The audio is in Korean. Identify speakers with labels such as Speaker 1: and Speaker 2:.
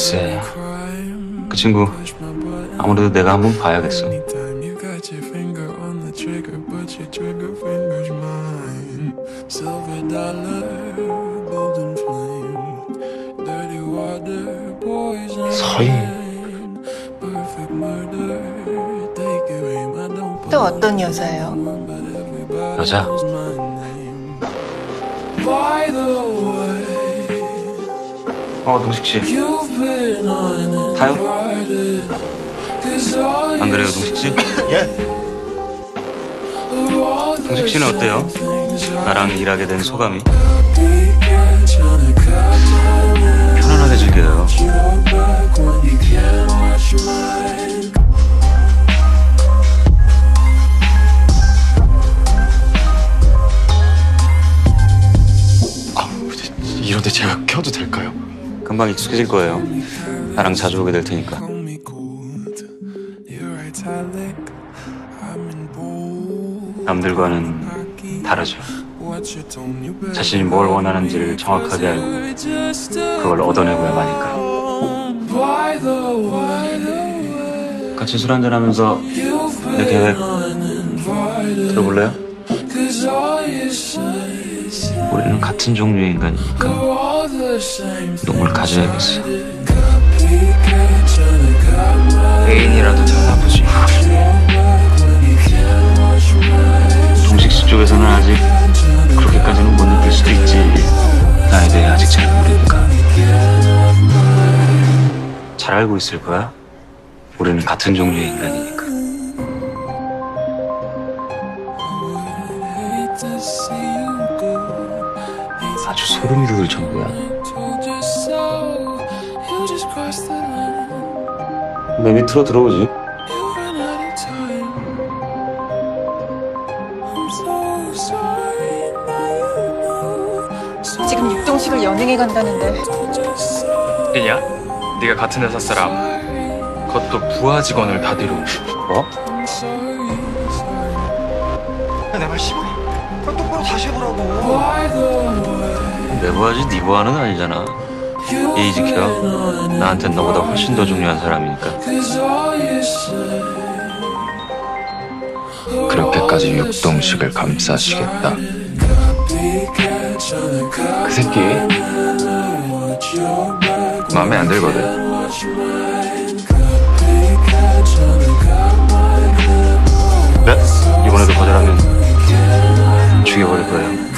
Speaker 1: 글쎄, 그 친구 아무래도 내가 한번 봐야겠어.
Speaker 2: 서희.
Speaker 3: 또 어떤 여자예요?
Speaker 1: 여자? 동식 씨. 타요? 안 그래요, 동식 씨?
Speaker 2: 예.
Speaker 1: 동식 씨는 어때요? 나랑 일하게 된 소감이? 편안하게 즐겨요.
Speaker 2: 이런데 제가 켜도 될까요?
Speaker 1: 금방 익숙해질 거예요. 나랑 자주 오게 될 테니까. 남들과는 다르죠. 자신이 뭘 원하는지를 정확하게 알고 그걸 얻어내고야 마니까. 같이 술 한잔하면서 내 계획 들어볼래요? 우리는 같은 종류의 인간이니까 놈을 가져야겠어.
Speaker 2: 애인이라도 찾아보지.
Speaker 1: 동식 씨 쪽에서는 아직 그렇게까지는 못 느낄 수도 있지. 나에 대해 아직 잘 모르니까. 잘 알고 있을 거야. 우리는 같은 종류의 인간이니까. 아주 소름이 돋을 정도야. 내 밑으로 들어오지.
Speaker 3: 지금 육동식을 연행해 간다는데
Speaker 2: 얘야, 네가 같은 회사 사람. 그것도 부하 직원을 다 데려오고.
Speaker 1: 뭐?
Speaker 2: 내 말 심해. 그럼 똑바로 다시 해보라고.
Speaker 1: 내 부하지 네 부하는 아니잖아. 예의 지켜. 나한텐 너보다 훨씬 더 중요한 사람이니까.
Speaker 4: 그렇게까지 육동식을 감싸시겠다.
Speaker 2: 그 새끼 마음에 안 들거든.
Speaker 1: 네? 이번에도 거절하면 죽여버릴 거예요.